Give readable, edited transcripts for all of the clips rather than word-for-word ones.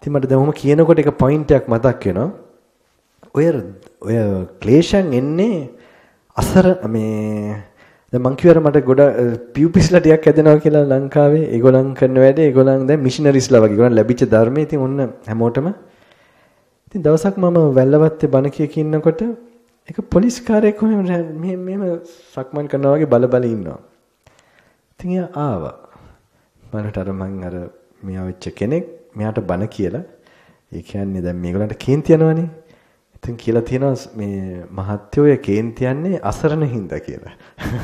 ඉතින් මට දැන් ඔහොම කියනකොට එක පොයින්ට් එකක් මතක් වෙනවා. ඔය ක්ලේශයන් එන්නේ අසර මේ දැන් මං කියවර මට ගොඩ පියුපිස්ලා ටිකක් හැදෙනවා කියලා ලංකාවේ. ඒගොල්ලන් කරන වැඩේ ඒගොල්ලන් දැන් මිෂනරිස්ලා වගේ. ඒගොල්ලන් ලැබිච්ච ධර්මයේ ඉතින් ඔන්න හැමෝටම. ඉතින් දවසක් මම වැල්ලවත්තේ බණ කියක ඉන්නකොට එක පොලිස් කාර්යයක් මෙහෙම සක්මන් කරනවා වගේ බල ඉන්නවා. ඉතින් එයා ආවා. මට අර මං අර මෙයා වෙච්ච කෙනෙක් මෙයාට බණ කියලා. ඒ කියන්නේ දැන් මේගොල්ලන්ට කේන්ති යනවනේ. ඉතින් කියලා තියෙනවා මේ මහත්යෝය කේන්ති යන්නේ අසරණ හින්දා කියලා.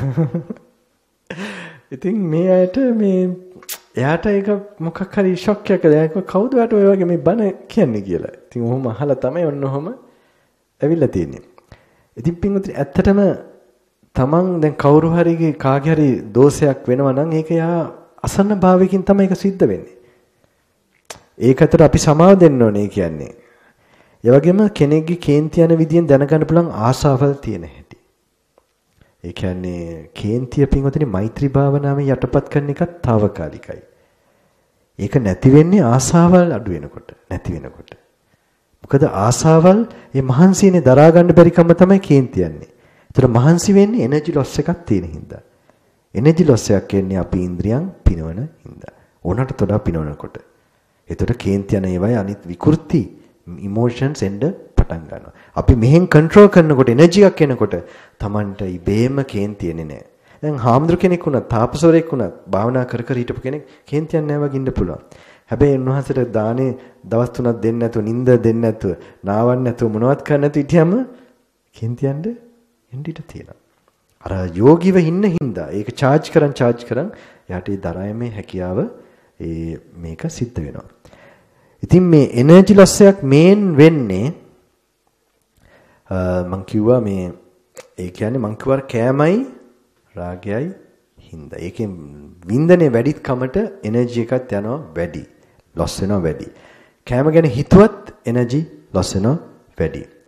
ඉතින් මේ අයට මේ එයාට ඒක මොකක් හරි ෂොක් එකක් දැනෙක කවුද වට ඔය වගේ මේ බණ කියන්නේ කියලා. ඉතින් ඔහොම අහලා තමයි ඔන්න ඔහොම ඇවිල්ලා තියෙන්නේ. ඉතින් පින්වතුනි ඇත්තටම තමන් දැන් කවුරු හරි කාගේ හරි දෝෂයක් වෙනවා නම් ඒක යා අසන්න භාවයකින් තමයි ඒක සිද්ධ වෙන්නේ. ඒකට අපි සමාව දෙන්න ඕනේ කියන්නේ. ඒ වගේම කෙනෙක්ගේ කේන්ති යන විදියෙන් දැනගන්න පුළුවන් ආශාවල් තියෙන හැටි. ඒ කියන්නේ කේන්තිය පින්වතුනි මෛත්‍රී භාවනාවෙන් යටපත් කරන එකත් తాවකාලිකයි. ඒක නැති වෙන්නේ ආශාවල් අඩු වෙනකොට, නැති වෙනකොට. මොකද ආශාවල් මේ මහන්සියනේ දරා ගන්න බැරි කම තමයි කේන්ති යන්නේ. ඒතර මහන්සි වෙන්නේ එනර්ජි ලොස් එකක් තියෙන හින්දා. එනර්ජි ලොස් එකක් එන්නේ අපි ඉන්ද්‍රියන් පිනවන හින්දා. ඕනට තොඩා පිනවනකොට. ඒතර කේන්ති යන ඒවායි අනිත් විකෘති ඉමෝෂන්ස් එන්න පටන් ගන්නවා. අපි මෙහෙන් කන්ට්‍රෝල් කරනකොට එනර්ජි එකක් එනකොට Tamanට ඉබේම කේන්ති එන්නේ නැහැ. දැන් හාමුදුර කෙනෙක් වුණත්, තාපසවරයෙක් වුණත්, භාවනා කර කර හිටපු කෙනෙක් කේන්තියක් නැහැ වගේ ඉන්න පුළුවන්. හැබැයි උන්වහන්සේට දානේ දවස් 3ක් දෙන්නේ නැතුව, නිින්ද දෙන්නේ නැතුව, නාවන්න නැතුව මොනවත් කරන්න නැතුව හිටියම කේන්තියන්ද එන්න ඉඩ තියෙනවා. අර යෝගීව ඉන්න හින්දා ඒක charge කරන් යාට ඒ දරායමේ හැකියාව මේක සිද්ධ වෙනවා. ඉතින් මේ එනර්ජි ලොස් එකක් මේන් වෙන්නේ මං කිව්වා මේ ඒ කියන්නේ මං කිව්වා කෑමයි රාගයයි හින්දා. ඒකෙන් වින්දනේ වැඩිත් කමට එනර්ජි එකත් යනවා වැඩි. ලොස් වෙනවා වැඩි. කෑම ගැන හිතුවත් එනර්ජි ලොස් වෙනවා වැඩි.